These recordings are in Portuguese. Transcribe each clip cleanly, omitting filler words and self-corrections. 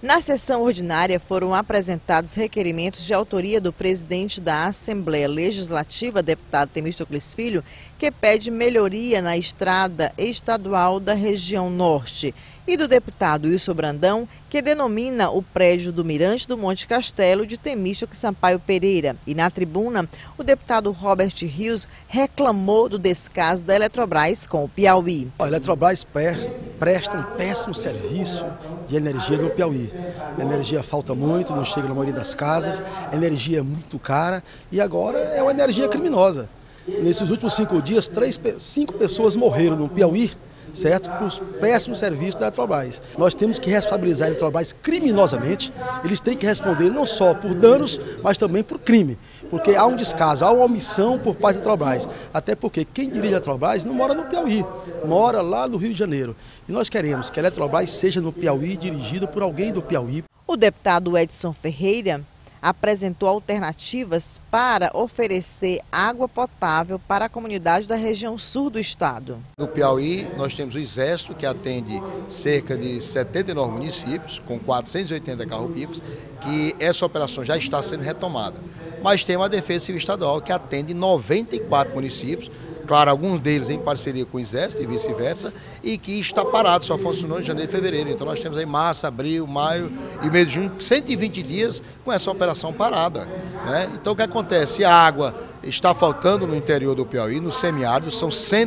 Na sessão ordinária foram apresentados requerimentos de autoria do presidente da Assembleia Legislativa, deputado Temístocles Filho, que pede melhoria na estrada estadual da região norte, e do deputado Wilson Brandão, que denomina o prédio do Mirante do Monte Castelo de Temístocles Sampaio Pereira. E na tribuna, o deputado Robert Rios reclamou do descaso da Eletrobras com o Piauí. A Eletrobras presta um péssimo serviço de energia no Piauí. A energia falta muito, não chega na maioria das casas, a energia é muito cara e agora é uma energia criminosa. Nesses últimos 5 dias, 5 pessoas morreram no Piauí, certo? Por péssimos serviços da Eletrobras. Nós temos que responsabilizar a Eletrobras criminosamente. Eles têm que responder não só por danos, mas também por crime. Porque há um descaso, há uma omissão por parte da Eletrobras. Até porque quem dirige a Eletrobras não mora no Piauí, mora lá no Rio de Janeiro. E nós queremos que a Eletrobras seja no Piauí, dirigida por alguém do Piauí. O deputado Edson Ferreira apresentou alternativas para oferecer água potável para a comunidade da região sul do estado. No Piauí, nós temos o Exército, que atende cerca de 79 municípios, com 480 carro-pipas, que essa operação já está sendo retomada. Mas tem uma Defesa Civil Estadual, que atende 94 municípios, claro, alguns deles em parceria com o Exército e vice-versa, e que está parado, só funcionou em janeiro e fevereiro. Então nós temos aí março, abril, maio e mês de junho, 120 dias com essa operação parada, né? Então o que acontece? A água está faltando no interior do Piauí, no semiárido, são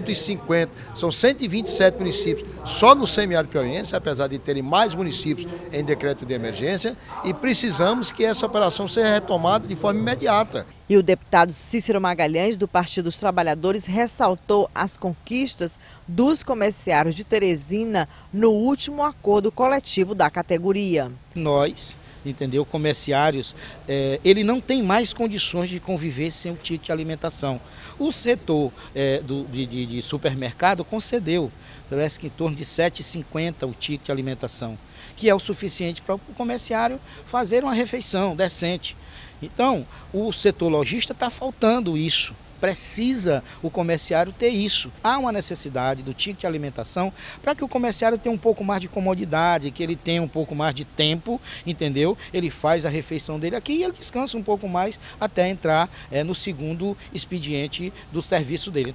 127 municípios só no semiárido piauiense, apesar de terem mais municípios em decreto de emergência, e precisamos que essa operação seja retomada de forma imediata. E o deputado Cícero Magalhães, do Partido dos Trabalhadores, ressaltou as conquistas dos comerciários de Teresina no último acordo coletivo da categoria. Nós, entendeu, comerciários, ele não tem mais condições de conviver sem o ticket de alimentação. O setor de supermercado concedeu, parece que em torno de R$ 7,50 o ticket de alimentação, que é o suficiente para o comerciário fazer uma refeição decente. Então, o setor lojista está faltando isso. Precisa o comerciário ter isso. Há uma necessidade do ticket de alimentação para que o comerciário tenha um pouco mais de comodidade, que ele tenha um pouco mais de tempo, entendeu? Ele faz a refeição dele aqui e ele descansa um pouco mais até entrar no segundo expediente do serviço dele.